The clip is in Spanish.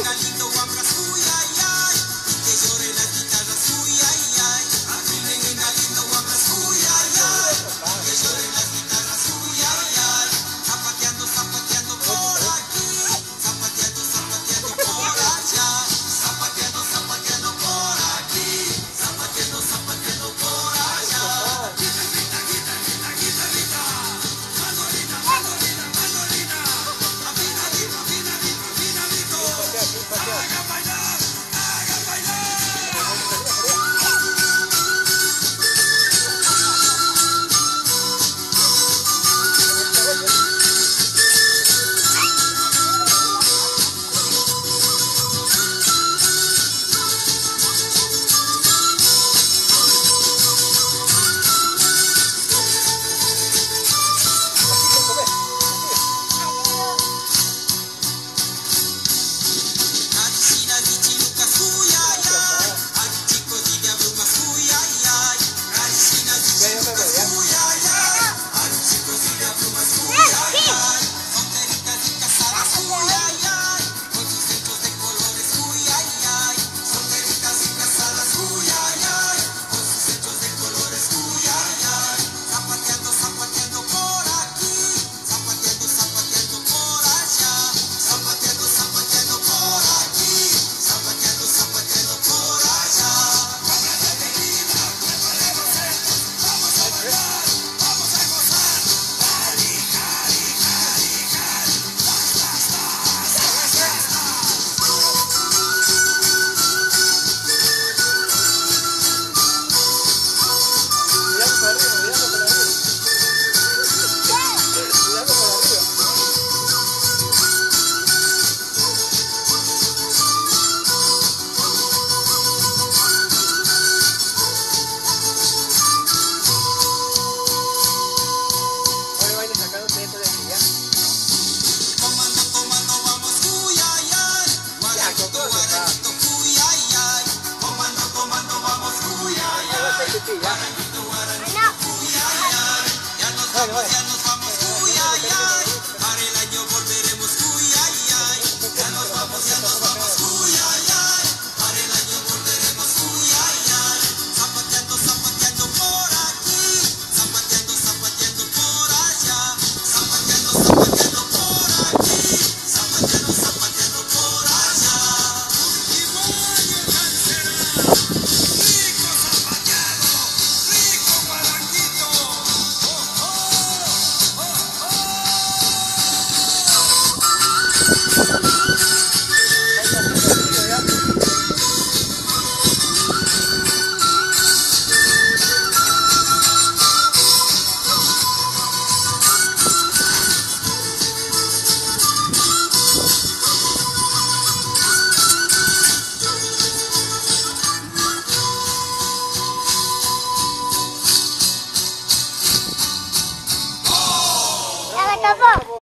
venga lindo guambras, uy, ay, ay, y que lloren las guitarras, uy, ay, ay. A mí me venga lindo guambras, uy, ay, ay, y que lloren las guitarras, uy, ay, ay. Zapateando, zapateando por aquí, zapateando, zapateando por allá, zapateando, zapateando por aquí, zapateando, zapateando por allá. Guitarrita, guitarrita, guitarrita, mandolina, mandolina, mandolina, afinadito, afinadito, afinadito, hagan bailar, hagan bailar. Caricinas y chilucas, uy, ay, ay, a mis chicos y de abrumas, uy, ay, ay, caricinas y chilucas, uy, ay, ay, a mis chicos y de abrumas, uy, ay, ay, solteritas y casadas, uy, ay, ay, con sus centros de colores, uy, ay, ay, solteritas y casadas, uy, ay, ay, con sus centros de colores, uy, ay, ay, zapateando, zapateando por aquí, zapateando, zapateando por allá, zapateando, zapateando por aquí, zapateando, zapateando por allá. Vamos a bebida, preparemos esto, vamos a bailar, vamos a gozar. Jari, jari, jari, jari, tas, tas, tas, tas, tas. Tomando, tomando, vamos, uy, ay, ay, guaraquito, guaraquito, uy, ay, ay, tomando, tomando, vamos, uy, ay, ay, guaraquito, guaraquito, uy, ay, ay, ya nos vamos, uy, ay, ay, para el año volveremos, uy, ay, ay, ya nos vamos, uy, ay, ay, para el año volveremos, uy, ay, ay, zapateando, zapateando por aquí, zapateando, zapateando por allá, zapateando, zapateando por aquí, zapateando, zapateando por allá. Y vaya cancera, rico zapateado, rico guaraquito, oh, oh, oh, Ya me acabó.